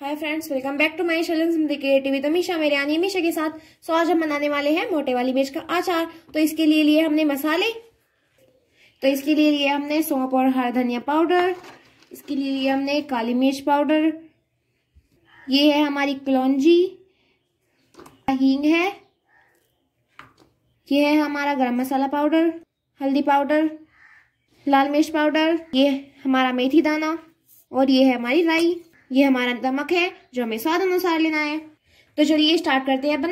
Hi friends, welcome back to my channel simply creative Tamisha मेरे यानी हमेशा के साथ। सो आज हम बनाने वाले हैं मोटे वाली मिर्च का अचार। तो इसके लिए लिए हमने मसाले। तो इसके लिए लिए हमने सौंफ और हरा धनिया पाउडर। इसके लिए लिए हमने काली मिर्च पाउडर। ये है हमारी कलौंजी, हींग है। ये है हमारा गरम मसाला पाउडर, हल्दी पाउडर, लाल मिर्च पाउडर, ये हमारा मेथी दाना और ये है हमारी राई। ये हमारा नमक है जो हमें स्वाद अनुसार लेना है। तो चलिए स्टार्ट करते हैं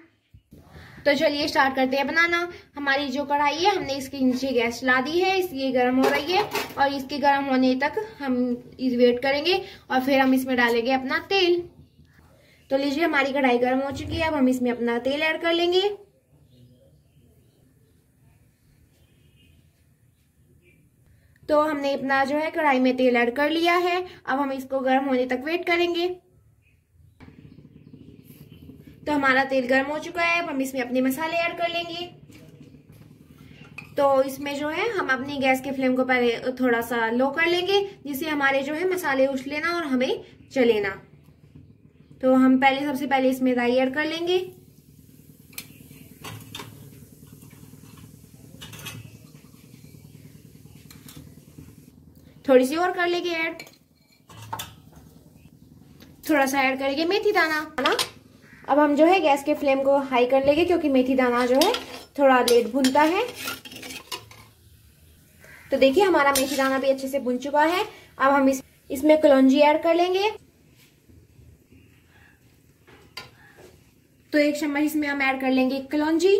बनाना। हमारी जो कढ़ाई है हमने इसके नीचे गैस चला दी है, इसलिए गर्म हो रही है और इसके गर्म होने तक हम वेट करेंगे और फिर हम इसमें डालेंगे अपना तेल। तो लीजिए हमारी कढ़ाई गर्म हो चुकी है। अब हम इसमें अपना तेल ऐड कर लेंगे। तो हमने अपना जो है कढ़ाई में तेल ऐड कर लिया है। अब हम इसको गर्म होने तक वेट करेंगे। तो हमारा तेल गर्म हो चुका है। अब हम इसमें अपने मसाले ऐड कर लेंगे। तो इसमें जो है हम अपनी गैस के फ्लेम को पहले थोड़ा सा लो कर लेंगे, जिससे हमारे जो है मसाले उछले ना और हमें जले ना। तो हम सबसे पहले इसमें राई ऐड कर लेंगे। थोड़ी सी और कर लेंगे ऐड। थोड़ा सा ऐड करेंगे मेथी दाना। अब हम जो है गैस के फ्लेम को हाई कर लेंगे, क्योंकि मेथी दाना जो है थोड़ा लेट भुनता है। तो देखिए हमारा मेथी दाना भी अच्छे से भुन चुका है। अब हम इसमें कलौंजी ऐड कर लेंगे। तो 1 चम्मच इसमें हम ऐड कर लेंगे कलौंजी।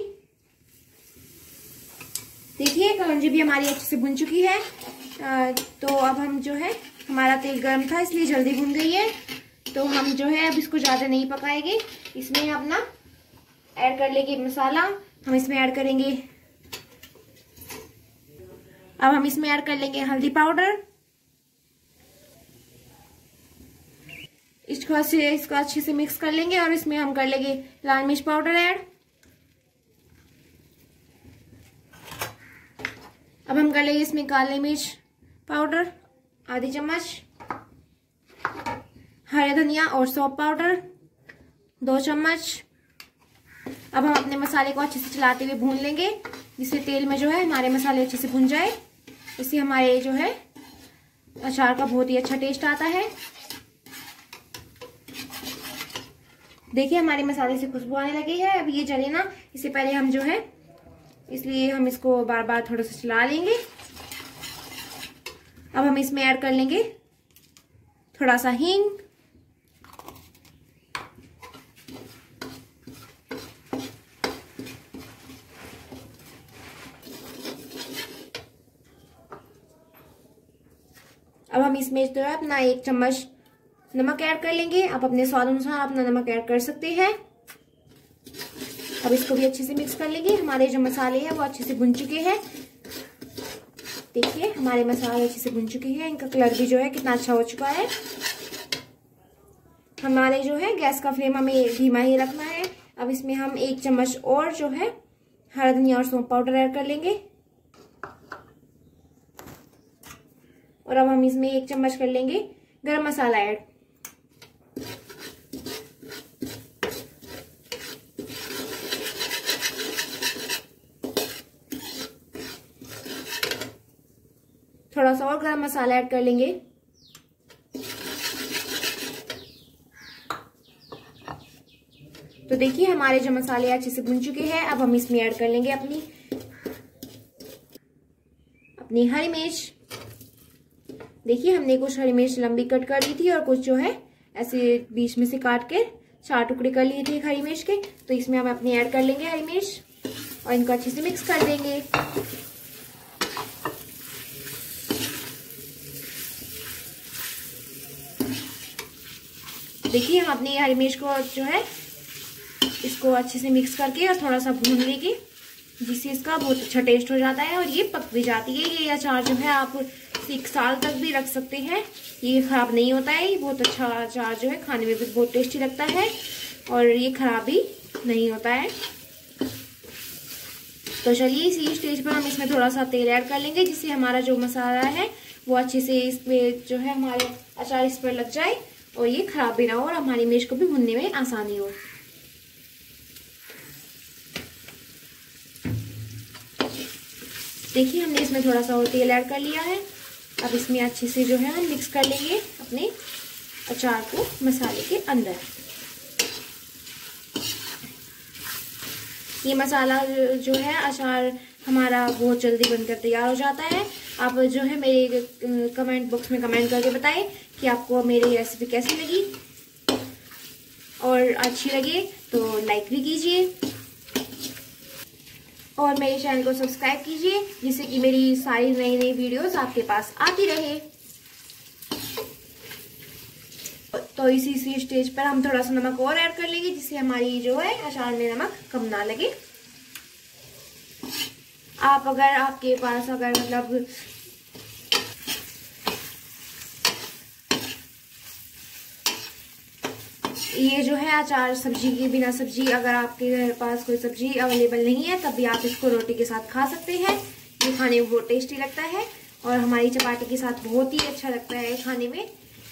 देखिए कलौंजी भी हमारी अच्छे से भुन चुकी है। तो अब हम जो है, हमारा तेल गर्म था इसलिए जल्दी भुन गई है। तो हम जो है अब इसको ज्यादा नहीं पकाएंगे। इसमें अपना ऐड कर लेंगे मसाला। हम इसमें ऐड करेंगे, अब हम इसमें ऐड कर लेंगे हल्दी पाउडर। इसको अच्छे से मिक्स कर लेंगे और इसमें हम कर लेंगे लाल मिर्च पाउडर ऐड। अब हम कर लेंगे इसमें काली मिर्च पाउडर आधी चम्मच, हरा धनिया और सौंफ पाउडर 2 चम्मच। अब हम अपने मसाले को अच्छे से चलाते हुए भून लेंगे, जिससे तेल में जो है हमारे मसाले अच्छे से भुन जाए। इससे हमारे जो है अचार का बहुत ही अच्छा टेस्ट आता है। देखिए हमारे मसाले से खुशबू आने लगी है। अब ये जले ना, इससे पहले हम जो है, इसलिए हम इसको बार बार थोड़ा सा चला लेंगे। अब हम इसमें ऐड कर लेंगे थोड़ा सा हींग, अब हम इसमें जो है अपना 1 चम्मच नमक ऐड कर लेंगे। आप अपने स्वाद अनुसार अपना नमक ऐड कर सकते हैं। अब इसको भी अच्छे से मिक्स कर लेंगे। हमारे जो मसाले हैं वो अच्छे से भुन चुके हैं। देखिए हमारे मसाले अच्छे से भुन चुके हैं। इनका कलर भी जो है कितना अच्छा हो चुका है। हमारे जो है गैस का फ्लेम हमें धीमा ही रखना है। अब इसमें हम 1 चम्मच और जो है हरा धनिया और सौंफ पाउडर ऐड कर लेंगे। और अब हम इसमें 1 चम्मच कर लेंगे गरम मसाला ऐड। थोड़ा सा और गरम मसाला ऐड कर लेंगे। तो देखिए हमारे जो मसाले अच्छे से भुन चुके हैं। अब हम इसमें ऐड कर लेंगे अपनी हरी मिर्च। देखिए हमने कुछ हरी मिर्च लंबी कट कर ली थी और कुछ जो है ऐसे बीच में से काट के 4 टुकड़े कर लिए थे हरी मिर्च के। तो इसमें हम अपनी ऐड कर लेंगे हरी मिर्च और इनको अच्छे से मिक्स कर देंगे। देखिए हम अपनी हरी मिर्च को जो है इसको अच्छे से मिक्स करके और थोड़ा सा भून लेंगे, जिससे इसका बहुत अच्छा टेस्ट हो जाता है और ये पक भी जाती है। ये अचार जो है आप 1 साल तक भी रख सकते हैं, ये खराब नहीं होता है। ये बहुत अच्छा अचार जो है खाने में भी बहुत टेस्टी लगता है और ये खराब भी नहीं होता है। तो चलिए इसी स्टेज पर हम इसमें थोड़ा सा तेल ऐड कर लेंगे, जिससे हमारा जो मसाला है वो अच्छे से इसमें जो है हमारे अचार इस पर लग जाए और ये खराब भी ना हो और हमारी मिर्च को भी भुनने में आसानी हो। देखिए हमने इसमें थोड़ा सा और तेल ऐड कर लिया है। अब इसमें अच्छे से जो है हम मिक्स कर लेंगे अपने अचार को मसाले के अंदर। ये मसाला जो है अचार हमारा बहुत जल्दी बनकर तैयार हो जाता है। आप जो है मेरे कमेंट बॉक्स में कमेंट करके बताएं कि आपको मेरी रेसिपी कैसी लगी, और अच्छी लगे तो लाइक भी कीजिए और मेरे चैनल को सब्सक्राइब कीजिए, जिससे कि मेरी सारी नई नई वीडियोस आपके पास आती रहे। तो इसी स्टेज पर हम थोड़ा सा नमक और ऐड कर लेंगे, जिससे हमारी जो है अचार में नमक कम ना लगे। आप अगर आपके पास अगर मतलब ये जो है अचार सब्जी के बिना सब्जी, अगर आपके पास कोई सब्जी अवेलेबल नहीं है तब भी आप इसको रोटी के साथ खा सकते हैं। ये खाने में बहुत टेस्टी लगता है और हमारी चपाती के साथ बहुत ही अच्छा लगता है खाने में।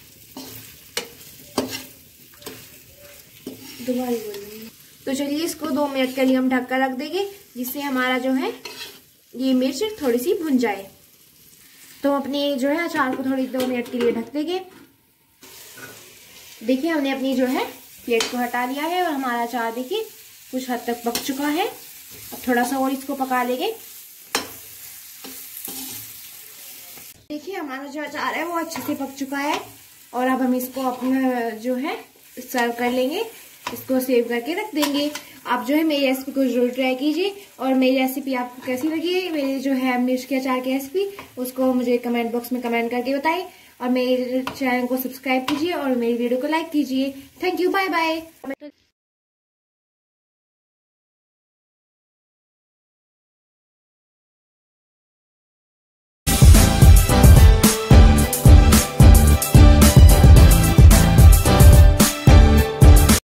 दोबारा बोलिए। तो चलिए इसको 2 मिनट के लिए हम ढक कर रख देंगे, जिससे हमारा जो है ये मिर्च थोड़ी सी भुन जाए। तो हम अपने जो है अचार को थोड़ी 2 मिनट के लिए ढक देंगे। देखिए हमने अपनी जो है प्लेट को हटा लिया है और हमारा अचार देखिए कुछ हद तक पक चुका है। अब थोड़ा सा और इसको पका लेंगे। देखिए हमारा जो अचार है वो अच्छे से पक चुका है और अब हम इसको अपना जो है सर्व कर लेंगे। इसको सेव करके रख देंगे। आप जो है मेरी रेसिपी को जरूर ट्राई कीजिए और मेरी रेसिपी आपको कैसी लगी, मेरी जो है मिर्च के अचार की रेसिपी, उसको मुझे कमेंट बॉक्स में कमेंट करके बताएं और मेरे चैनल को सब्सक्राइब कीजिए और मेरी वीडियो को लाइक कीजिए। Thank you, bye bye.